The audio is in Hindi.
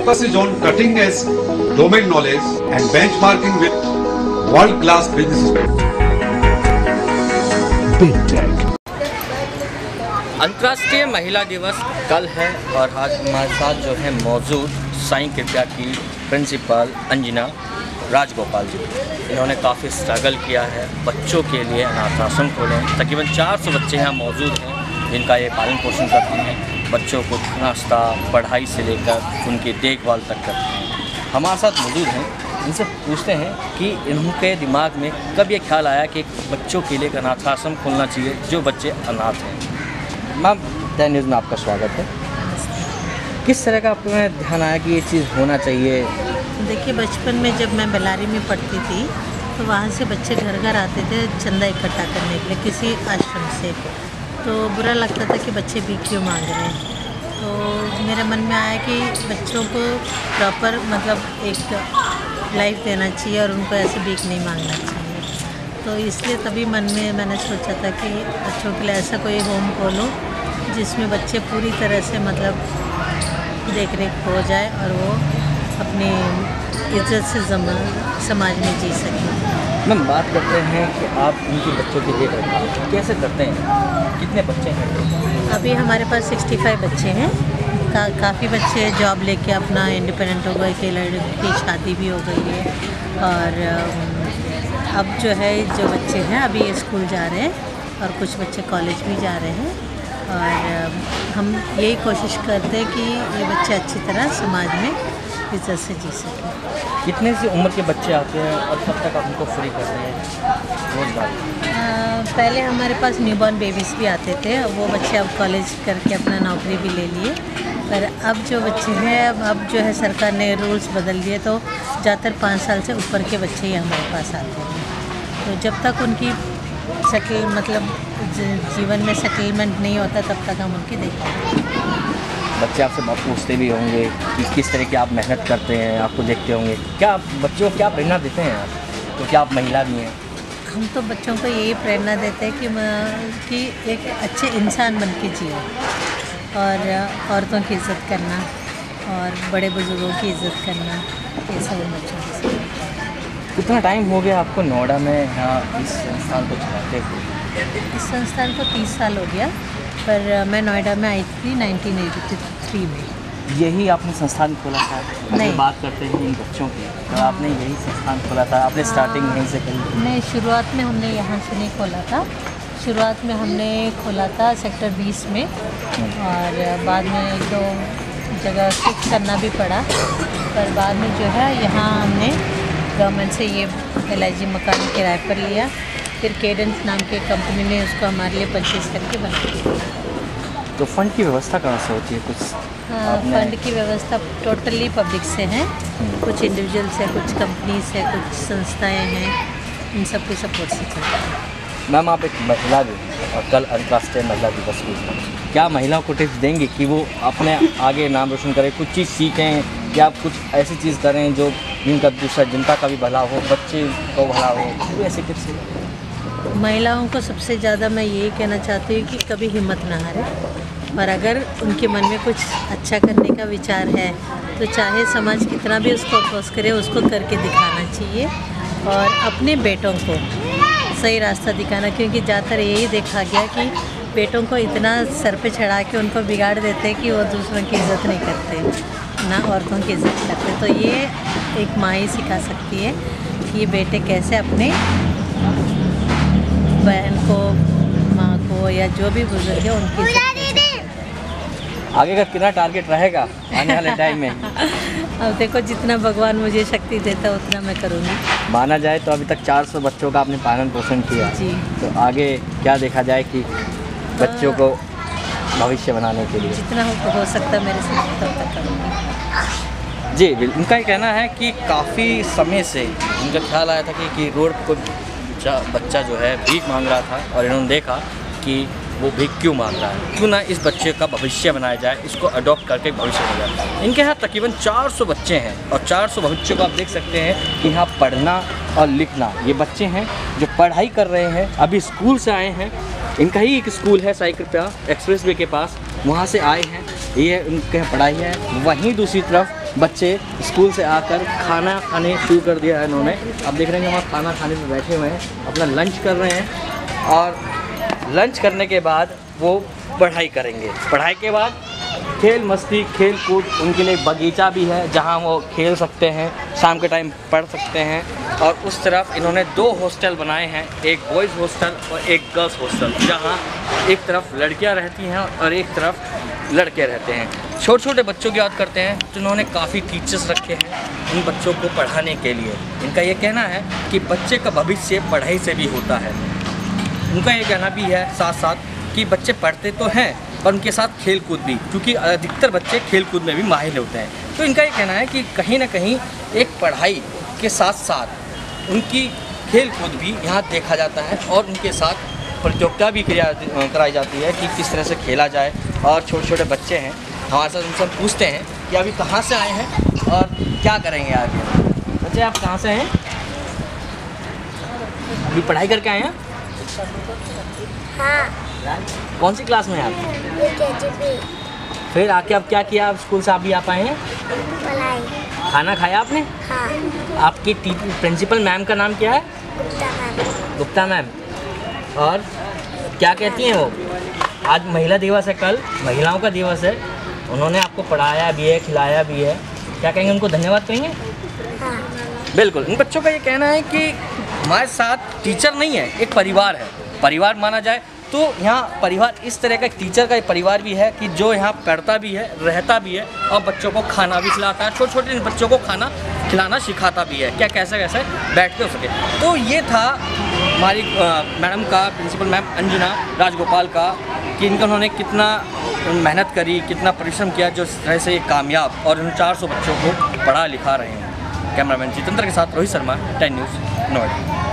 focuses on cutting-edge domain knowledge and benchmarking with world-class business. अंतर्राष्ट्रीय महिला दिवस कल है और आज हमारे साथ जो है मौजूद साईं कृपया की प्रिंसिपल अंजना राजगोपाल जी। इन्होंने काफ़ी स्ट्रगल किया है, बच्चों के लिए अनाथ आश्रम खोले हैं। तकरीबन 400 बच्चे यहाँ मौजूद हैं जिनका ये पालन पोषण करती हैं, बच्चों को नाश्ता पढ़ाई से लेकर उनकी देखभाल तक करते हैं। हमारे साथ मौजूद हैं, इनसे पूछते हैं कि इनके दिमाग में कब ये ख्याल आया कि बच्चों के लिए एक अनाथ आश्रम खोलना चाहिए जो बच्चे अनाथ हैं। मैम, द न्यूज़ में आपका स्वागत है। किस तरह का आप में ध्यान आया कि ये चीज़ होना चाहिए? देखिए, बचपन में जब मैं बेलारी में पढ़ती थी तो वहाँ से बच्चे घर घर आते थे चंदा इकट्ठा करने के लिए किसी आश्रम से। तो बुरा लगता था कि बच्चे भी क्यों मांग रहे हैं। तो मेरे मन में आया कि बच्चों को प्रॉपर मतलब एक लाइफ देना चाहिए और उनको ऐसे भीख नहीं मांगना चाहिए। तो इसलिए तभी मन में मैंने सोचा था कि बच्चों के लिए ऐसा कोई होम खोलूँ जिसमें बच्चे पूरी तरह से मतलब देख रेख हो जाए और वो अपनी इज्जत से समाज में जी सकें। मैम, बात करते हैं कि आप उनके बच्चों की देख रेख कैसे करते हैं? कितने बच्चे हैं? अभी हमारे पास 65 बच्चे हैं। काफ़ी बच्चे जॉब लेके अपना इंडिपेंडेंट हो गए, कि लड़की की शादी भी हो गई है। और अब जो है जो बच्चे हैं अभी ये स्कूल जा रहे हैं और कुछ बच्चे कॉलेज भी जा रहे हैं। और हम यही कोशिश करते हैं कि ये बच्चे अच्छी तरह समाज में इज्जत से जी सकें। कितने सी उम्र के बच्चे आते हैं और कब तक आप उनको फ्री करते हैं रोज़गार? पहले हमारे पास न्यूबॉर्न बेबीज़ भी आते थे, वो बच्चे अब कॉलेज करके अपना नौकरी भी ले लिए। पर अब जो बच्चे हैं अब जो है सरकार ने रूल्स बदल दिए, तो ज़्यादातर 5 साल से ऊपर के बच्चे ही हमारे पास आते हैं। तो जब तक उनकी जीवन में सेटलमेंट नहीं होता तब तक हम उनकी देखभाल। बच्चे आपसे बहुत पूछते भी होंगे कि किस तरह की आप मेहनत करते हैं, आपको देखते होंगे। क्या आप बच्चों को क्या प्रेरणा देते हैं आप? तो क्या आप महिला भी हैं? हम तो बच्चों को यही प्रेरणा देते हैं कि एक अच्छे इंसान बन के जियो और औरतों की इज़्ज़त करना और बड़े बुजुर्गों की इज़्ज़त करना, ये सब बच्चों के साथ। कितना टाइम हो गया आपको नोएडा में यहाँ इस संस्थान को चलाते हुए? इस संस्थान को 30 साल हो गया, पर मैं नोएडा में आई थी 1983 में। यही आपने संस्थान खोला था? नहीं, बात करते हैं इन बच्चों की, तो आपने यही संस्थान खोला था? आपने स्टार्टिंग यहीं से करी? नहीं, शुरुआत में हमने यहाँ से नहीं खोला था। शुरुआत में हमने खोला था सेक्टर 20 में और बाद में 1-2 जगह शिफ्ट करना भी पड़ा। पर बाद में जो है यहाँ हमने गवर्नमेंट से ये LIG मकान किराए पर लिया। फिर केडेंस नाम की कंपनी ने उसको हमारे लिए परचेज करके बना दिया। तो फंड की व्यवस्था कहाँ से होती है? कुछ फंड की व्यवस्था टोटली पब्लिक से है, कुछ इंडिविजुअल से, कुछ कंपनी से, कुछ संस्थाएं हैं, इन सब के सपोर्ट से चलता है। मैम, आप एक महिला भी हैं और कल अंतर्राष्ट्रीय महिला दिवस भी है। क्या महिलाओं को टिप्स देंगे कि वो अपने आगे नाम रोशन करें, कुछ चीज़ सीखें या कुछ ऐसी चीज़ करें जो जिनका दूसरा जनता का भी भला हो, बच्चे को भला हो? कोई ऐसी टिप्स? महिलाओं को सबसे ज़्यादा मैं यही कहना चाहती हूँ कि कभी हिम्मत ना हारे, और अगर उनके मन में कुछ अच्छा करने का विचार है तो चाहे समाज कितना भी उसको अपोज करे, उसको करके दिखाना चाहिए और अपने बेटों को सही रास्ता दिखाना। क्योंकि ज़्यादातर यही देखा गया कि बेटों को इतना सर पे चढ़ा के उनको बिगाड़ देते हैं कि वो दूसरों की इज़्ज़त नहीं करते, ना औरतों की इज़्ज़त करते। तो ये एक माँ ही सिखा सकती है कि ये बेटे कैसे अपने बहन को, माँ को या जो भी बुजुर्ग है उनकी इज़्ज़त। आगे का कितना टारगेट रहेगा आने वाले टाइम में? अब देखो, जितना भगवान मुझे शक्ति देता है उतना मैं करूँगी। माना जाए तो अभी तक 400 बच्चों का आपने पालन पोषण किया जी। तो आगे क्या देखा जाए कि बच्चों को भविष्य बनाने के लिए जितना हो सकता है मेरे से तब तक करूँगी। जी बिल्कुल। उनका ये कहना है कि काफ़ी समय से उनका ख्याल आया था कि रोड पर बच्चा जो है भीख मांग रहा था और इन्होंने देखा कि वो भीख क्यों मांग रहा है, क्यों ना इस बच्चे का भविष्य बनाया जाए, इसको अडॉप्ट करके भविष्य बनाया जाए। इनके यहाँ तकरीबन 400 बच्चे हैं और 400 बच्चों को आप देख सकते हैं कि यहाँ पढ़ना और लिखना, ये बच्चे हैं जो पढ़ाई कर रहे हैं, अभी स्कूल से आए हैं। इनका ही एक स्कूल है साईं कृपया एक्सप्रेस वे के पास, वहाँ से आए हैं, ये उनके पढ़ाई है। वहीं दूसरी तरफ बच्चे स्कूल से आकर खाना खाने शुरू कर दिया है इन्होंने। अब देख रहे हैं कि वहाँ खाना खाने में बैठे हुए हैं, अपना लंच कर रहे हैं और लंच करने के बाद वो पढ़ाई करेंगे। पढ़ाई के बाद खेल मस्ती खेल कूद, उनके लिए बगीचा भी है जहाँ वो खेल सकते हैं, शाम के टाइम पढ़ सकते हैं। और उस तरफ इन्होंने 2 हॉस्टल बनाए हैं, एक बॉयज़ हॉस्टल और एक गर्ल्स हॉस्टल, जहाँ एक तरफ लड़कियाँ रहती हैं और एक तरफ लड़के रहते हैं। छोटे छोटे बच्चों की बात करते हैं तो इन्होंने काफ़ी टीचर्स रखे हैं उन बच्चों को पढ़ाने के लिए। इनका ये कहना है कि बच्चे का भविष्य पढ़ाई से भी होता है। उनका ये कहना भी है साथ साथ कि बच्चे पढ़ते तो हैं पर उनके साथ खेल कूद भी, क्योंकि अधिकतर बच्चे खेल कूद में भी माहिर होते हैं। तो इनका ये कहना है कि कहीं ना कहीं एक पढ़ाई के साथ साथ उनकी खेल कूद भी यहाँ देखा जाता है और उनके साथ प्रतियोगिता भी कराई जाती है कि किस तरह से खेला जाए। और छोटे छोटे बच्चे हैं हमारे साथ, उनसे हम पूछते हैं कि अभी कहाँ से आए हैं और क्या करेंगे आगे। बच्चे आप कहाँ से हैं? अभी पढ़ाई करके आए हैं? हाँ। कौन सी क्लास में हैं आप? फिर आके अब क्या किया? आप स्कूल से अभी आप आए हैं? पढ़ाई। खाना खाया आपने? हाँ। आपकी प्रिंसिपल मैम का नाम क्या है? गुप्ता मैम। गुप्ता मैम। और क्या कहती हैं वो? आज महिला दिवस है, कल महिलाओं का दिवस है, उन्होंने आपको पढ़ाया भी है, खिलाया भी है, क्या कहेंगे? उनको धन्यवाद कहेंगे? हाँ। बिल्कुल। इन बच्चों का ये कहना है कि हमारे साथ टीचर नहीं है, एक परिवार है। परिवार माना जाए तो यहाँ परिवार इस तरह का, एक टीचर का एक परिवार भी है कि जो यहाँ पढ़ता भी है, रहता भी है और बच्चों को खाना भी खिलाता है, छोटे छोटे बच्चों को खाना खिलाना सिखाता भी है, क्या कैसे कैसे बैठ के हो सके। तो ये था हमारी मैडम का, प्रिंसिपल मैम अंजना राजगोपाल का, कि इनका उन्होंने कितना मेहनत करी, कितना परिश्रम किया, जो इस तरह से कामयाब और उन 400 बच्चों को पढ़ा लिखा रहे हैं। कैमरामैन जितेंद्र के साथ रोहित शर्मा, 10 न्यूज़, नोएडा।